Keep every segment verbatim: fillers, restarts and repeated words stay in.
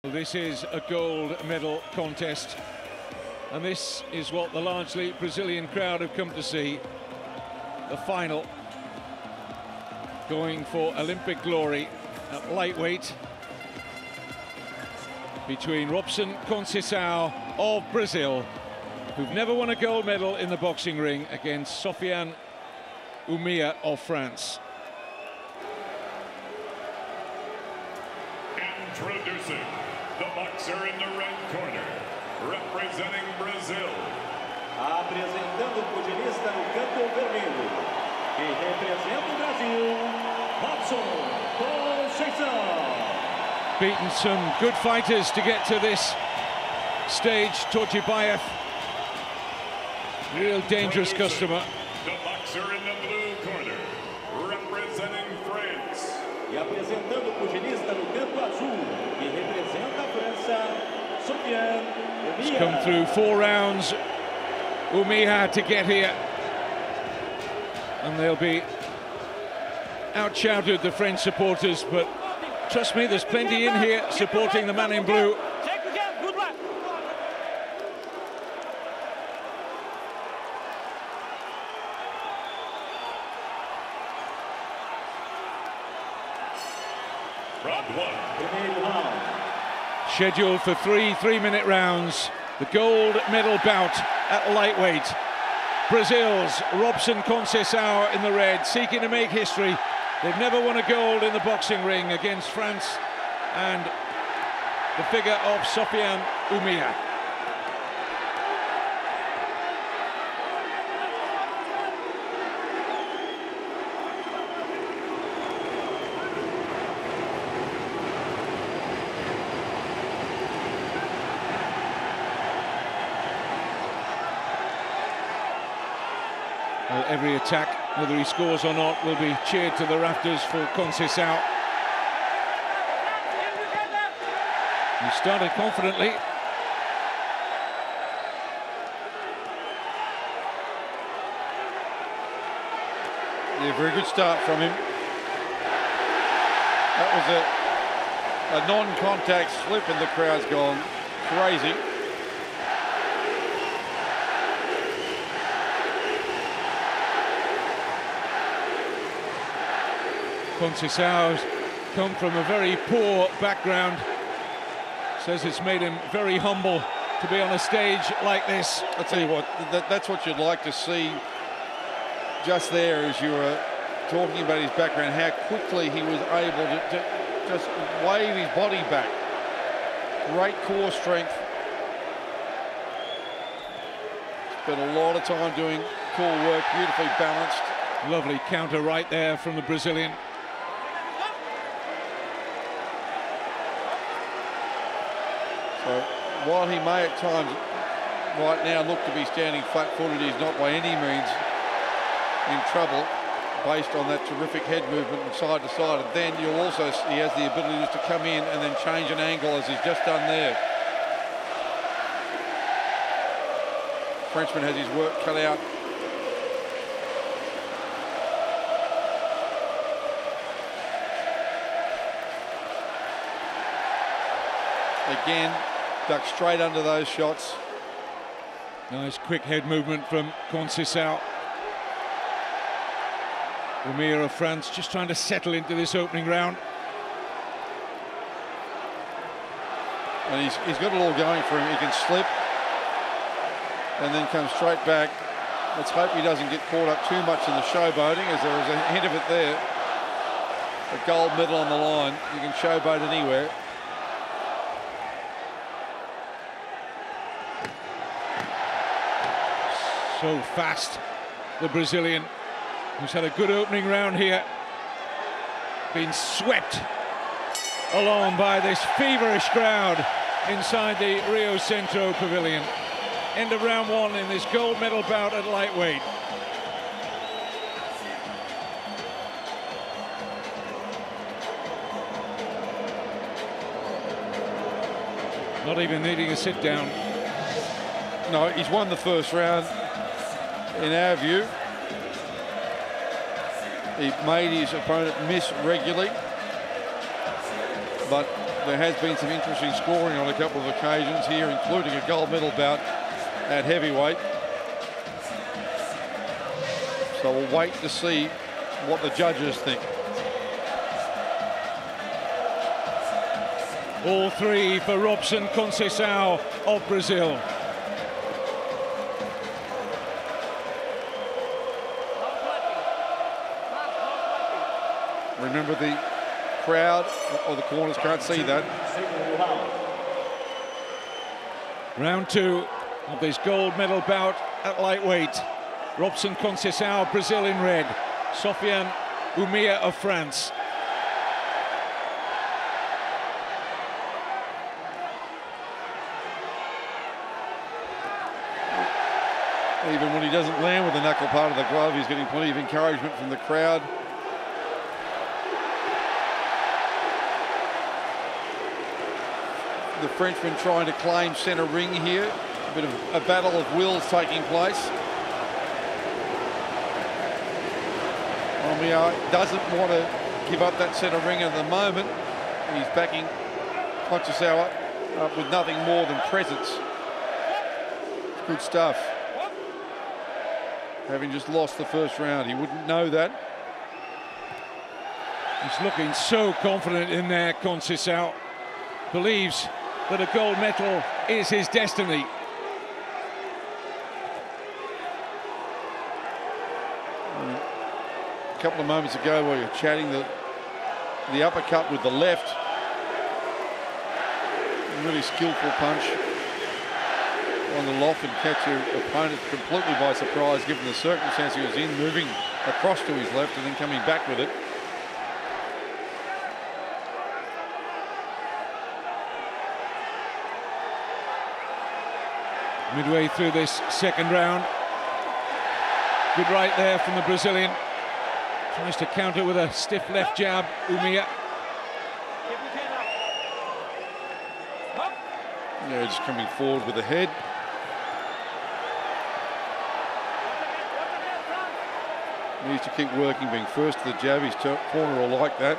This is a gold medal contest, and this is what the largely Brazilian crowd have come to see. The final, going for Olympic glory at lightweight between Robson Conceição of Brazil, who've never won a gold medal in the boxing ring, against Sofiane Oumia of France. Introducing the boxer in the red corner, representing Brazil. Apresentando o pugilista no canto vermelho, que representa o Brasil, Robson Conceição. Beaten some good fighters to get to this stage. Torjibayev, real dangerous customer. The boxer in the blue corner, representing France. E apresentando o pugilista no canto azul, que representa a França, Sofiane Oumia. He's come through four rounds, Oumia, to get here. And they'll be out-shouted, the French supporters, but trust me, there's plenty in here supporting the man in blue. Round one. Scheduled for three three-minute rounds. The gold medal bout at lightweight. Brazil's Robson Conceição in the red, seeking to make history. They've never won a gold in the boxing ring, against France and the figure of Sofiane Oumia. Well, every attack, whether he scores or not, will be cheered to the rafters for Conceição. He started confidently. Yeah, very good start from him. That was a, a non-contact slip, and the crowd's gone crazy. Conceição's come from a very poor background. Says it's made him very humble to be on a stage like this. I'll tell you what, that, that's what you'd like to see just there, as you were talking about his background, how quickly he was able to, to just wave his body back. Great core strength. Spent a lot of time doing core work, beautifully balanced. Lovely counter right there from the Brazilian. So while he may at times right now look to be standing flat-footed, he's not by any means in trouble based on that terrific head movement from side to side. And then you'll also see he has the ability just to come in and then change an angle, as he's just done there. Frenchman has his work cut out. Again, ducked straight under those shots. Nice quick head movement from Conceição. Oumia of France just trying to settle into this opening round. And he's, he's got it all going for him. He can slip and then come straight back. Let's hope he doesn't get caught up too much in the showboating, as there was a hint of it there. A gold medal on the line. You can showboat anywhere. So fast, the Brazilian, who's had a good opening round here, been swept along by this feverish crowd inside the Rio Centro Pavilion. End of round one in this gold medal bout at lightweight. Not even needing a sit down. No, he's won the first round, in our view. He made his opponent miss regularly, but there has been some interesting scoring on a couple of occasions here, including a gold medal bout at heavyweight. So we'll wait to see what the judges think. All three for Robson Conceição of Brazil. Remember, the crowd or the corners can't see that. Round two of this gold medal bout at lightweight. Robson Conceição, Brazil in red. Sofiane Oumia of France. Even when he doesn't land with the knuckle part of the glove, he's getting plenty of encouragement from the crowd. The Frenchman trying to claim centre ring here. A bit of a battle of wills taking place. Oumia doesn't want to give up that centre ring at the moment. He's backing Conceição up with nothing more than presence. It's good stuff. Having just lost the first round, he wouldn't know that. He's looking so confident in there, Conceição. Believes that a gold medal is his destiny. A couple of moments ago while you're chatting, the, the uppercut with the left. A really skillful punch. On the loft and catch your opponent completely by surprise given the circumstance he was in, moving across to his left and then coming back with it. Midway through this second round. Good right there from the Brazilian. Tries to counter with a stiff left jab, Oumia. Yeah, just coming forward with the head. Needs to keep working, being first to the jab. His corner will like that.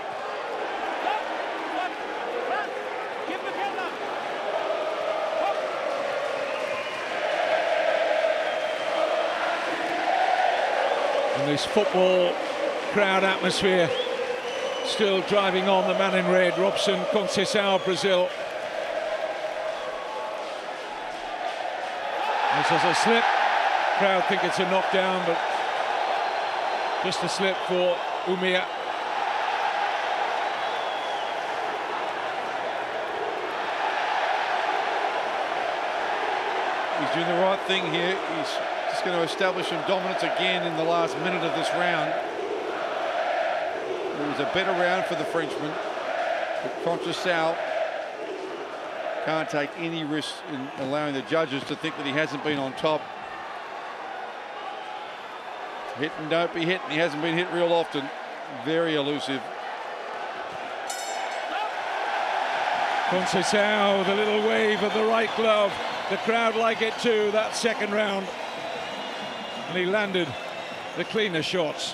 And this football crowd atmosphere still driving on the man in red, Robson Conceição, Brazil. This is a slip. Crowd think it's a knockdown, but just a slip for Oumia. He's doing the right thing here. He's just going to establish some dominance again in the last minute of this round. It was a better round for the Frenchman, but Conceição can't take any risks in allowing the judges to think that he hasn't been on top. Hit and don't be hit, and he hasn't been hit real often. Very elusive. Conceição with a little wave of the right glove. The crowd like it too, that second round. And he landed the cleaner shots.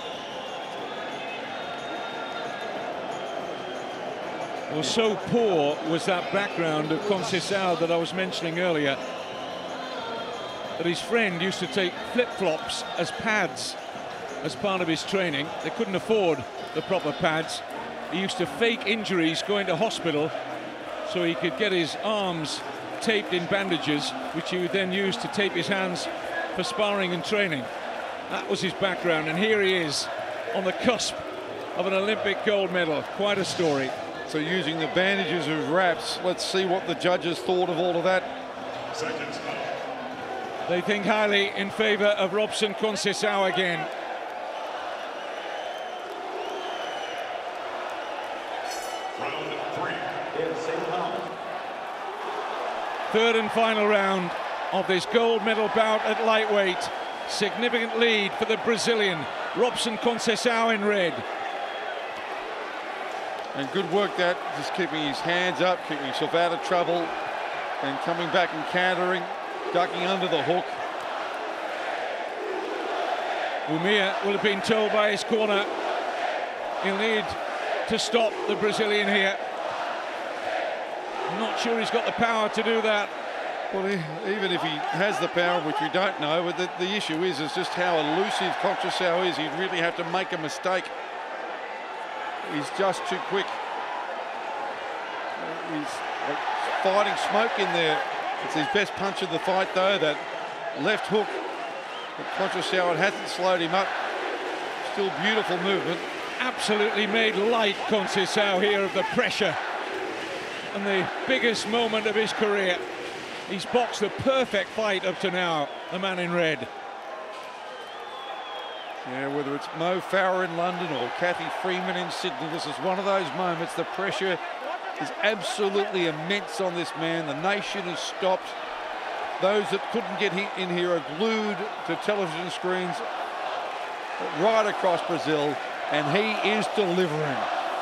Well, so poor was that background of Conceição that I was mentioning earlier, that his friend used to take flip-flops as pads as part of his training. They couldn't afford the proper pads. He used to fake injuries going to hospital so he could get his arms taped in bandages, which he would then use to tape his hands for sparring and training. That was his background, and here he is on the cusp of an Olympic gold medal. Quite a story. So using the bandages as wraps, let's see what the judges thought of all of that. Seconds up. They think highly in favour of Robson Conceição again. Round three. Third and final round of this gold medal bout at lightweight. Significant lead for the Brazilian, Robson Conceição in red. And good work that, just keeping his hands up, keeping himself out of trouble, and coming back and countering, ducking under the hook. Oumia will have been told by his corner he'll need to stop the Brazilian here. not sure he's got the power to do that. Well, he, even if he has the power, which we don't know, but the, the issue is, is just how elusive Conceição is. He'd really have to make a mistake. He's just too quick. He's fighting smoke in there. It's his best punch of the fight, though, that left hook. But Conceição, it hasn't slowed him up. Still beautiful movement. Absolutely made light, Conceição, here of the pressure. And the biggest moment of his career. He's boxed the perfect fight up to now, the man in red. Yeah, whether it's Mo Farah in London or Kathy Freeman in Sydney, this is one of those moments. The pressure is absolutely immense on this man. The nation has stopped. Those that couldn't get in here are glued to television screens right across Brazil, and he is delivering.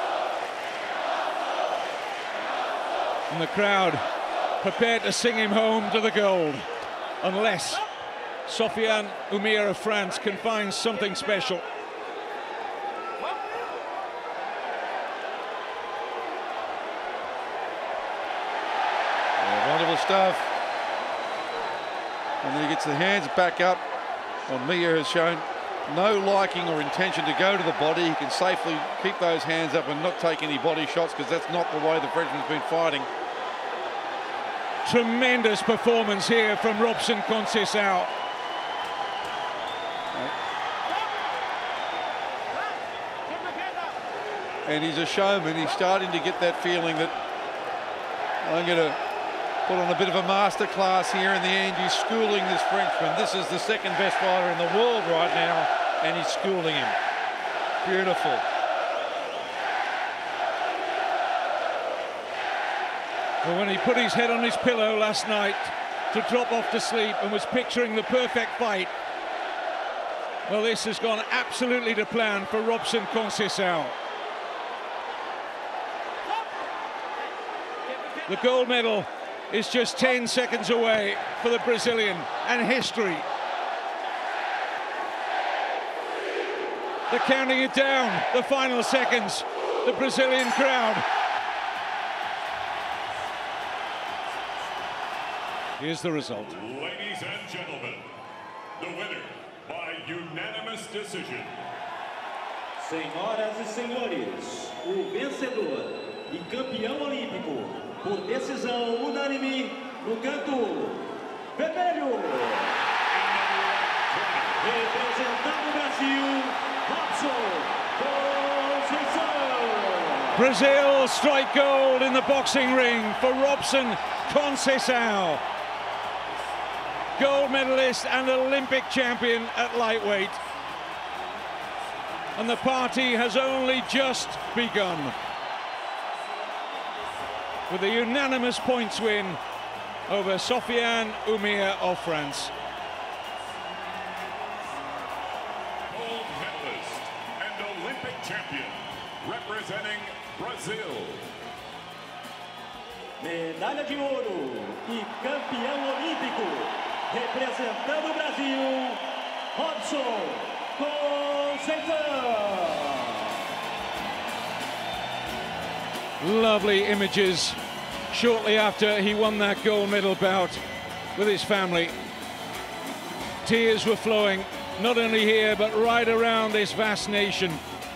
And the crowd prepared to sing him home to the gold, unless Sofiane Oumir of France can find something special. Yeah, wonderful stuff. And then he gets the hands back up. Oumir has shown no liking or intention to go to the body. He can safely keep those hands up and not take any body shots, because that's not the way the Frenchman's been fighting. Tremendous performance here from Robson Conceição. And he's a showman. He's starting to get that feeling that I'm going to put on a bit of a master class here in the end. He's schooling this Frenchman. This is the second best fighter in the world right now, and he's schooling him. Beautiful. Well, when he put his head on his pillow last night to drop off to sleep and was picturing the perfect fight, well, this has gone absolutely to plan for Robson Conceição. The gold medal is just ten seconds away for the Brazilian, and history. They're counting it down, the final seconds, the Brazilian crowd. Here's the result. Ladies and gentlemen, the winner by unanimous decision. Senhoras e senhores, o vencedor e campeão olímpico por decisão unânime no canto vermelho, representando o Brasil, Robson Conceição. Brazil strike gold in the boxing ring for Robson Conceição. Gold medalist and Olympic champion at lightweight. And the party has only just begun. With a unanimous points win over Sofiane Oumir of France. Gold medalist and Olympic champion, representing Brazil. Medalha de ouro e campeão olímpico, representando o Brasil, Robson Conceição. Lovely images shortly after he won that gold medal bout with his family. Tears were flowing, not only here, but right around this vast nation,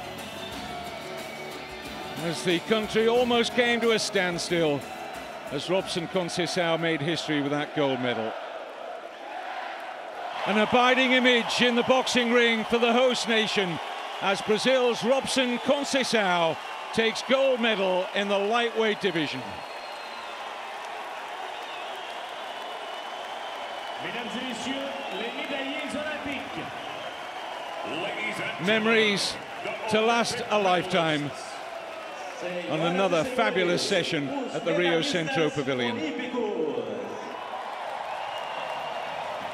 as the country almost came to a standstill as Robson Conceição made history with that gold medal. An abiding image in the boxing ring for the host nation as Brazil's Robson Conceição takes gold medal in the lightweight division. Mesdames et messieurs, les médaillés olympiques. Memories to last a lifetime on another fabulous session at the Rio Centro Pavilion.